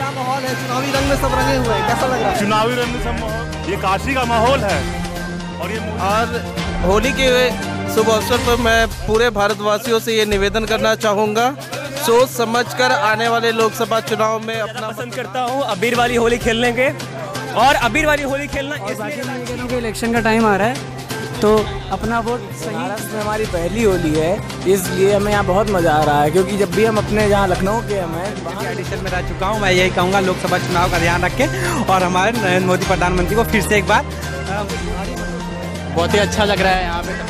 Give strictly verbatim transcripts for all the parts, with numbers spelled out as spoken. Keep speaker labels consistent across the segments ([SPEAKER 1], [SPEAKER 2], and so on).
[SPEAKER 1] क्या माहौल है? चुनावी रंग में सब रंगे हुए हैं, कैसा लग रहा है?
[SPEAKER 2] चुनावी रंग में सब माहौल, ये काशी का माहौल है। और ये
[SPEAKER 3] और होली के शुभ अवसर पर मैं पूरे भारतवासियों से ये निवेदन करना चाहूँगा, सोच समझकर आने वाले लोकसभा चुनाव में अपना
[SPEAKER 4] पसंद करता हूँ अबीर वाली होली खेलने के, और अबीर वाली होली खेलना
[SPEAKER 5] और बाकी मैं ये कह रहा हूँ कि इलेक्शन का टाइम आ रहा है तो अपना वोट सही।
[SPEAKER 6] महाराष्ट्र में हमारी पहली होली है, इसलिए हमें यहाँ बहुत मज़ा आ रहा है, क्योंकि जब भी हम अपने यहाँ लखनऊ के हमें वहाँ
[SPEAKER 7] एडिशन में रह चुका हूँ। मैं यही कहूँगा लोकसभा चुनाव का ध्यान रखें और हमारे नरेंद्र मोदी प्रधानमंत्री को फिर से एक बार।
[SPEAKER 6] बहुत ही अच्छा लग रहा है यहाँ पे।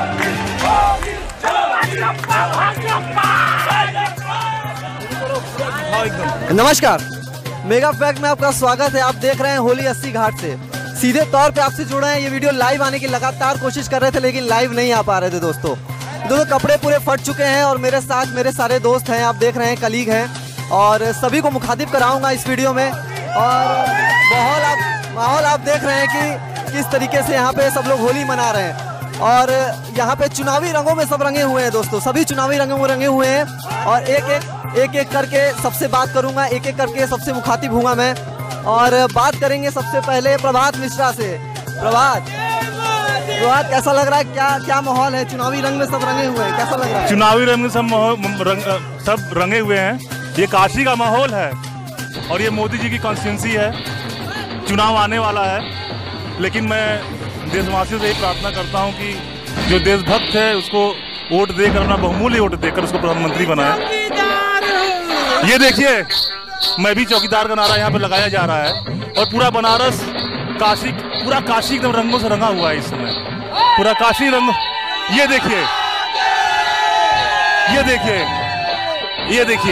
[SPEAKER 1] नमस्कार, मेगा फैक्ट में आपका स्वागत है। आप देख रहे हैं होली अस्सी घाट से सीधे तौर पे आपसे जुड़े हैं। ये वीडियो लाइव आने की लगातार कोशिश कर रहे थे, लेकिन लाइव नहीं आ पा रहे थे दोस्तों। दोनों कपड़े पूरे फट चुके हैं और मेरे साथ मेरे सारे दोस्त हैं, आप देख रहे हैं, कलीग हैं, और सभी को मुखातिब कराऊंगा इस वीडियो में। और माहौल आप माहौल आप देख रहे हैं कि किस तरीके से यहाँ पे सब लोग होली मना रहे हैं, और यहाँ पे चुनावी रंगों में सब रंगे हुए हैं दोस्तों। सभी चुनावी रंगों में रंगे हुए हैं, और एक एक एक एक करके सबसे बात करूंगा, एक एक करके सबसे मुखातिब हूँगा मैं, और बात करेंगे सबसे पहले प्रभात मिश्रा से। प्रभात प्रभात कैसा लग रहा है? क्या क्या माहौल है? चुनावी रंग में सब रंगे हुए हैं, कैसा लग रहा है?
[SPEAKER 2] चुनावी रंग में सब रंग, सब रंगे हुए हैं। ये काशी का माहौल है और ये मोदी जी की कॉन्स्टिट्यूंसी है। चुनाव आने वाला है, लेकिन मैं देशवासियों से ये प्रार्थना करता हूँ कि जो देशभक्त है उसको वोट देकर, अपना बहुमूल्य वोट देकर उसको प्रधानमंत्री बनाए। ये देखिए, मैं भी चौकीदार का नारा यहाँ पे लगाया जा रहा है, और पूरा बनारस, काशी, पूरा काशी एकदम रंगों से रंगा हुआ है इस समय। पूरा काशी रंग, ये देखिए, ये देखिए, ये देखिए।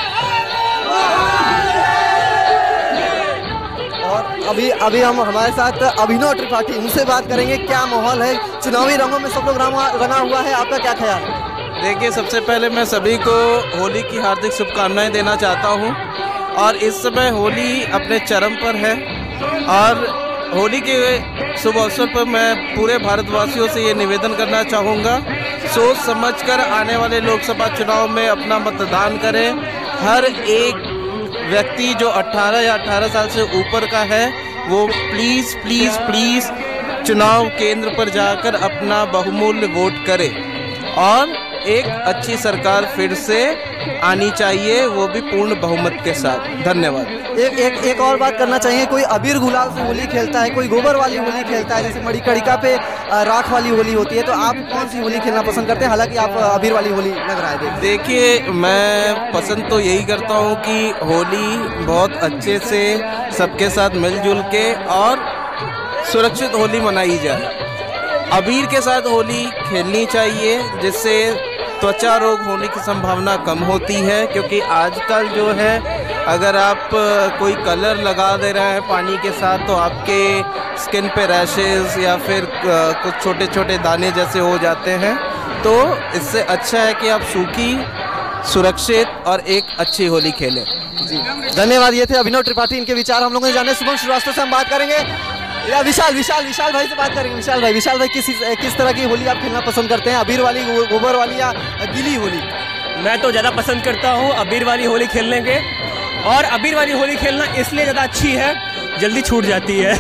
[SPEAKER 1] और अभी अभी हम हमारे साथ अभिनव त्रिपाठी, उनसे बात करेंगे क्या माहौल है? चुनावी रंगों में सब लोग रंगा हुआ है, आपका क्या ख्याल है?
[SPEAKER 3] देखिए, सबसे पहले मैं सभी को होली की हार्दिक शुभकामनाएं देना चाहता हूं, और इस समय होली अपने चरम पर है, और होली के शुभ अवसर पर मैं पूरे भारतवासियों से ये निवेदन करना चाहूँगा, सोच समझकर आने वाले लोकसभा चुनाव में अपना मतदान करें। हर एक व्यक्ति जो अठारह या अठारह साल से ऊपर का है वो प्लीज़ प्लीज़ प्लीज़ चुनाव केंद्र पर जाकर अपना बहुमूल्य वोट करे, और एक अच्छी सरकार फिर से आनी चाहिए, वो भी पूर्ण बहुमत के साथ। धन्यवाद।
[SPEAKER 1] एक एक एक और बात करना चाहिए, कोई अबीर गुलाल से होली खेलता है, कोई गोबर वाली होली खेलता है, जैसे मणिकर्णिका पे राख वाली होली होती है, तो आप कौन सी होली खेलना पसंद करते हैं? हालांकि आप अबीर वाली होली लग रहा है।
[SPEAKER 3] देखिए, मैं पसंद तो यही करता हूँ कि होली बहुत अच्छे से सबके साथ मिलजुल के और सुरक्षित होली मनाई जाए। अबीर के साथ होली खेलनी चाहिए, जिससे त्वचा रोग होने की संभावना कम होती है, क्योंकि आजकल जो है अगर आप कोई कलर लगा दे रहे हैं पानी के साथ तो आपके स्किन पे रैशेस या फिर कुछ छोटे छोटे दाने जैसे हो जाते हैं। तो इससे अच्छा है कि आप सूखी, सुरक्षित और एक अच्छी होली खेलें।
[SPEAKER 1] जी, धन्यवाद। ये थे अभिनव त्रिपाठी, इनके विचार हम लोगों ने जाने। शुभम श्रीवास्तव से हम बात करेंगे, या विशाल विशाल विशाल भाई से बात करेंगे। विशाल भाई विशाल भाई किस किस तरह की होली आप खेलना पसंद करते हैं? अबीर वाली, गोबर वाली, या गीली होली?
[SPEAKER 4] मैं तो ज़्यादा पसंद करता हूँ अबीर वाली होली खेलने के, और अबीर वाली होली खेलना इसलिए ज़्यादा अच्छी है, जल्दी छूट जाती है।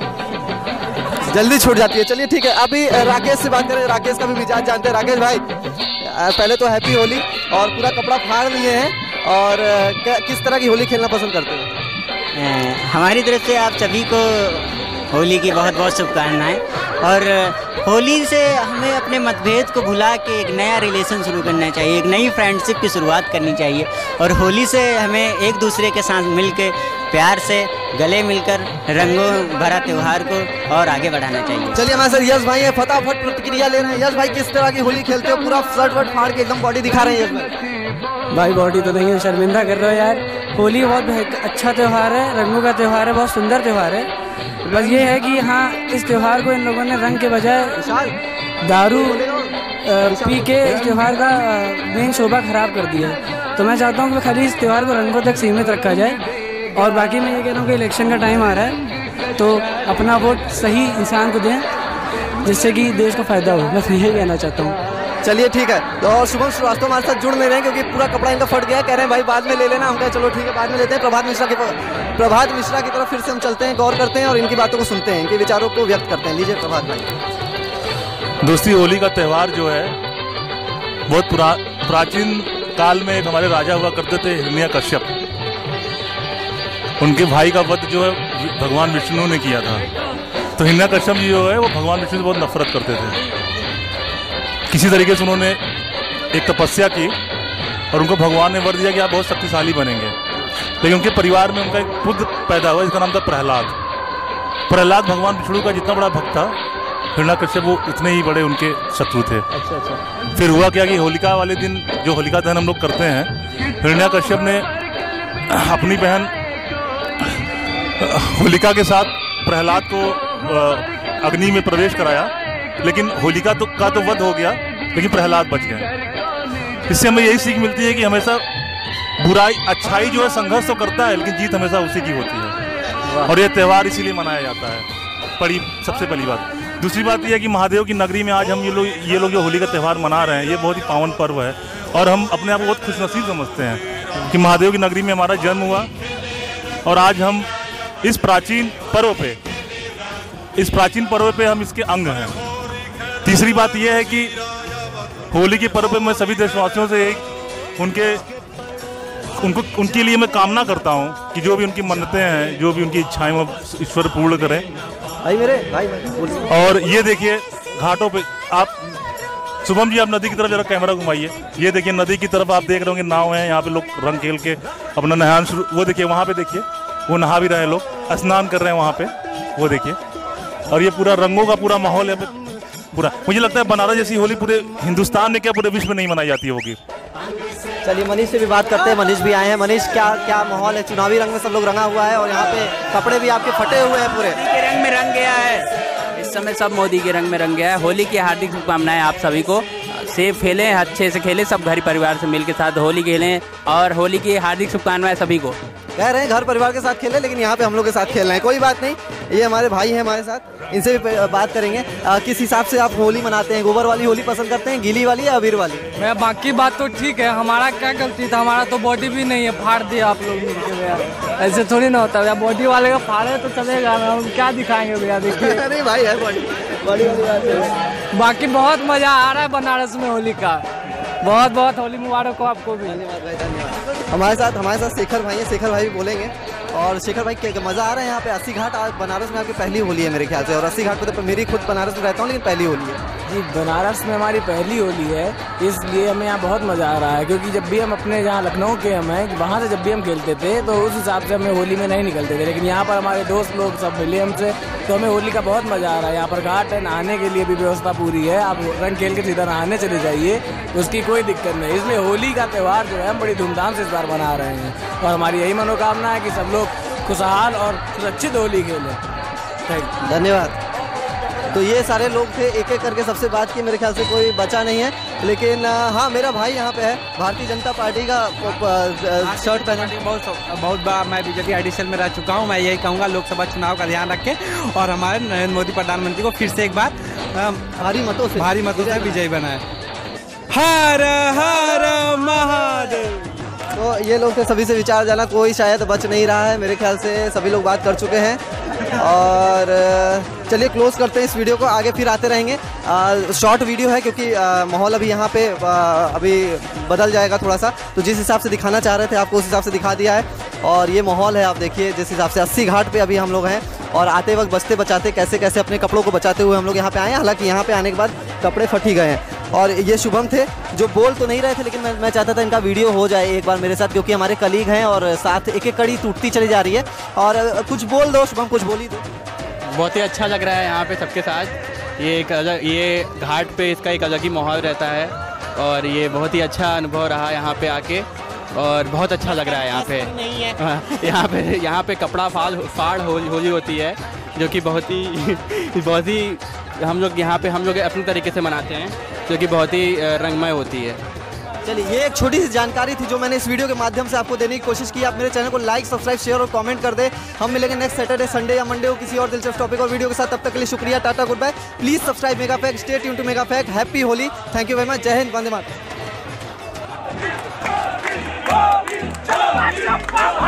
[SPEAKER 1] जल्दी छूट जाती है। चलिए ठीक है, अभी राकेश से बात करें, राकेश का भी मिजाज जानते हैं। राकेश भाई, पहले तो हैप्पी होली, और पूरा कपड़ा फाड़ लिए हैं, और किस तरह की होली खेलना पसंद करते हैं?
[SPEAKER 8] हमारी तरफ से आप सभी को होली की बहुत बहुत शुभकामनाएं, और होली से हमें अपने मतभेद को भुला के एक नया रिलेशन शुरू करना चाहिए, एक नई फ्रेंडशिप की शुरुआत करनी चाहिए, और होली से हमें एक दूसरे के साथ मिलकर प्यार से गले मिलकर रंगों भरा त्यौहार को और आगे बढ़ाना चाहिए।
[SPEAKER 1] चलिए हमारे सर यश भाई है, फटाफट प्रतिक्रिया ले रहे हैं। यश भाई, किस तरह की होली खेलते हो? पूरा शर्ट वर्ट फाड़ के एकदम बॉडी दिखा रहे हैं यश भाई।
[SPEAKER 5] भाई बॉडी तो नहीं है, शर्मिंदा कर रहे हो यार। होली बहुत अच्छा त्यौहार है, रंगों का त्यौहार है, बहुत सुंदर त्यौहार है। बस ये है कि हाँ, इस त्यौहार को इन लोगों ने रंग के बजाय दारू पी के इस त्यौहार का मेन शोभा खराब कर दिया। तो मैं चाहता हूँ कि खाली इस त्यौहार को रंगों तक सीमित रखा जाए, और बाकी मैं ये कह रहा हूँ कि इलेक्शन का टाइम आ रहा है तो अपना वोट सही इंसान को दें, जिससे कि देश को फायदा हो। मैं यही कहना चाहता हूँ।
[SPEAKER 1] चलिए ठीक है। तो और शुभम श्रीवास्तव हमारे साथ जुड़ नहीं रहे हैं क्योंकि पूरा कपड़ा इनका फट गया, कह रहे हैं भाई बाद में ले लेना। हम कहे चलो ठीक है बाद में लेते हैं। प्रभात मिश्रा के प्रभात मिश्रा की तरफ फिर से हम चलते हैं, गौर करते हैं और इनकी बातों को सुनते हैं, इनके विचारों को व्यक्त करते हैं। लीजिए प्रभात भाई।
[SPEAKER 2] दोस्ती, होली का त्यौहार जो है बहुत पुरा प्राचीन काल में एक हमारे राजा हुआ करते थे हिरण्यकश्यप, उनके भाई का वध जो है भगवान विष्णु ने किया था। तो हिरण्यकश्यप जी जो है वो भगवान विष्णु से बहुत नफरत करते थे। किसी तरीके से उन्होंने एक तपस्या की और उनको भगवान ने वर दिया कि आप बहुत शक्तिशाली बनेंगे। लेकिन उनके परिवार में उनका एक पुत्र पैदा हुआ जिसका नाम था प्रहलाद। प्रहलाद भगवान विष्णु का जितना बड़ा भक्त था, हिरण्यकश्यप वो उतने ही बड़े उनके शत्रु थे।
[SPEAKER 1] अच्छा अच्छा।
[SPEAKER 2] फिर हुआ क्या कि होलिका वाले दिन जो होलिका दहन हम लोग करते हैं, हिरण्यकश्यप ने अपनी बहन होलिका के साथ प्रहलाद को अग्नि में प्रवेश कराया, लेकिन होलिका तो का तो वध हो गया लेकिन प्रहलाद बच गए। इससे हमें यही सीख मिलती है कि हमेशा बुराई अच्छाई जो है संघर्ष तो करता है लेकिन जीत हमेशा उसी की होती है। और ये त्यौहार इसीलिए मनाया जाता है। पड़ी सबसे पहली बात। दूसरी बात यह है कि महादेव की नगरी में आज हम ये लोग ये लोग जो होली का त्यौहार मना रहे हैं, ये बहुत ही पावन पर्व है और हम अपने आप को बहुत खुशनसीब समझते हैं कि महादेव की नगरी में हमारा जन्म हुआ और आज हम इस प्राचीन पर्व पे इस प्राचीन पर्व पे हम इसके अंग हैं। तीसरी बात यह है कि होली के पर्व पे मैं सभी देशवासियों से एक उनके उनको उनके लिए मैं कामना करता हूं कि जो भी उनकी मन्नतें हैं, जो भी उनकी इच्छाएं वो ईश्वर पूर्ण करें।
[SPEAKER 1] भाई मेरे भाई, भाई
[SPEAKER 2] और ये देखिए घाटों पे आप शुभम जी आप नदी की तरफ जरा कैमरा घुमाइए। ये देखिए नदी की तरफ आप देख रहे होंगे नाव है, यहाँ पे लोग रंग खेल के अपना नहान शुरू। वो देखिए वहाँ पे देखिए वो नहा भी रहे हैं, लोग स्नान कर रहे हैं वहाँ पे, वो देखिए। और ये पूरा रंगों का पूरा माहौल है पूरा। मुझे लगता है बनारस जैसी होली पूरे हिंदुस्तान में क्या पूरे विश्व में नहीं मनाई जाती होगी।
[SPEAKER 1] चलिए मनीष से भी बात करते हैं। मनीष भी आए हैं। मनीष क्या क्या माहौल है? चुनावी रंग में सब लोग रंगा हुआ है और यहाँ पे कपड़े भी आपके फटे हुए हैं पूरे।
[SPEAKER 9] मोदी के रंग में रंग गया है इस समय, सब मोदी के रंग में रंग गया है। होली की हार्दिक शुभकामनाएं आप सभी को। सेफ खेलें, अच्छे से खेलें, सब घर परिवार से मिल के साथ होली खेलें और होली की हार्दिक शुभकामनाएं सभी को।
[SPEAKER 1] कह रहे हैं घर परिवार के साथ खेलें लेकिन यहाँ पे हम लोग के साथ खेल रहे हैं। कोई बात नहीं, ये हमारे भाई हैं हमारे साथ, इनसे भी बात करेंगे। आ, किस हिसाब से आप होली मनाते हैं? गोबर वाली होली पसंद करते हैं, गीली वाली या अबीर वाली?
[SPEAKER 5] मैं बाकी बात तो ठीक है, हमारा क्या गलती था? हमारा तो बॉडी भी नहीं है, फाड़ दिया आप लोग मिलके यार। ऐसे थोड़ी ना होता भैया, बॉडी वाले का फाड़े तो चलेगा ना, हम क्या दिखाएंगे भैया? देखिए
[SPEAKER 1] नहीं भाई है बॉडी बॉडी वाली बात है।
[SPEAKER 5] बाकी बहुत मजा आ रहा है बनारस में होली का। बहुत बहुत होली मुबारक हो आपको भी।
[SPEAKER 1] धन्यवाद भाई, धन्यवाद। हमारे साथ हमारे साथ शेखर भाई हैं, शेखर भाई भी बोलेंगे। और शेखर भाई क्या मज़ा आ रहा है यहाँ पे? अस्सी घाट आज बनारस में आपकी पहली होली है मेरे ख्याल से, और अस्सी घाट पे तो मेरी खुद बनारस में रहता हूँ लेकिन पहली होली है।
[SPEAKER 6] जी बनारस में हमारी पहली होली है, इसलिए हमें यहाँ बहुत मज़ा आ रहा है। क्योंकि जब भी हम अपने जहाँ लखनऊ के हम हैं, वहाँ से जब भी हम खेलते थे तो उस हिसाब से हमें होली में नहीं निकलते थे, लेकिन यहाँ पर हमारे दोस्त लोग सब मिले हमसे तो हमें होली का बहुत मज़ा आ रहा है। यहाँ पर घाट है, नहाने के लिए भी व्यवस्था पूरी है, आप रंग खेल के सीधा नहाने चले जाइए, उसकी कोई दिक्कत नहीं। इसलिए होली का त्यौहार जो है हम बड़ी धूमधाम से इस बार मना रहे हैं और हमारी यही मनोकामना है कि सब लोग खुशहाल और सुरक्षित होली खेलें। थैंक
[SPEAKER 1] धन्यवाद। तो ये सारे लोग थे, एक एक करके सबसे बात की, मेरे ख्याल से कोई बचा नहीं है। लेकिन हाँ मेरा भाई यहाँ पे है, भारतीय जनता पार्टी का शर्ट पहने।
[SPEAKER 7] बहुत बहुत बार मैं बीजेपी आई डी सेल में रह चुका हूँ। मैं यही कहूँगा लोकसभा चुनाव का ध्यान रखें और हमारे नरेंद्र मोदी प्रधानमंत्री को फिर से एक बार
[SPEAKER 1] भारी मतों से
[SPEAKER 7] भारी मतों से विजयी बनाए। हर हर महादेव।
[SPEAKER 1] तो ये लोग थे, सभी से विचार जाना कोई शायद बच नहीं रहा है, मेरे ख्याल से सभी लोग बात कर चुके हैं। और चलिए क्लोज करते हैं इस वीडियो को, आगे फिर आते रहेंगे। शॉर्ट वीडियो है क्योंकि आ, माहौल अभी यहाँ पे आ, अभी बदल जाएगा थोड़ा सा, तो जिस हिसाब से दिखाना चाह रहे थे आपको उस हिसाब से दिखा दिया है। और ये माहौल है, आप देखिए जिस हिसाब से अस्सी घाट पे अभी हम लोग हैं और आते वक्त बचते बचाते कैसे कैसे अपने कपड़ों को बचाते हुए हम लोग यहाँ पे आए हैं। हालांकि यहाँ पे आने के बाद कपड़े फटी गए हैं। और ये शुभम थे जो बोल तो नहीं रहे थे, लेकिन मैं मैं चाहता था इनका वीडियो हो जाए एक बार मेरे साथ, क्योंकि हमारे कलीग हैं और साथ एक एक कड़ी टूटती चली जा रही है। और कुछ बोल दो शुभम, कुछ बोली दो।
[SPEAKER 9] बहुत ही अच्छा लग रहा है यहाँ पे सबके साथ। ये एक अलग, ये घाट पे इसका एक अलग ही माहौल रहता है और ये बहुत ही अच्छा अनुभव रहा यहाँ पे आके और बहुत अच्छा लग रहा है यहाँ पे। यहाँ पे यहाँ पे कपड़ा फाड़ फाड़ होली होती है जो कि बहुत ही बहुत ही हम लोग यहाँ पे हम लोग अपने तरीके से मनाते हैं जो कि बहुत ही रंगमय होती है।
[SPEAKER 1] चलिए, ये एक छोटी सी जानकारी थी जो मैंने इस वीडियो के माध्यम से आपको देने की कोशिश की। आप मेरे चैनल को लाइक, सब्सक्राइब, शेयर और कमेंट कर दे। हम मिलेंगे नेक्स्ट सैटरडे, संडे या मंडे को किसी और दिलचस्प टॉपिक और वीडियो के साथ। तब तक के लिए शुक्रिया, tata, good bye. Please subscribe Mega Fact, stay tuned to Mega Fact. Happy Holi, thank you very much, Jai Hind, Vande Mataram.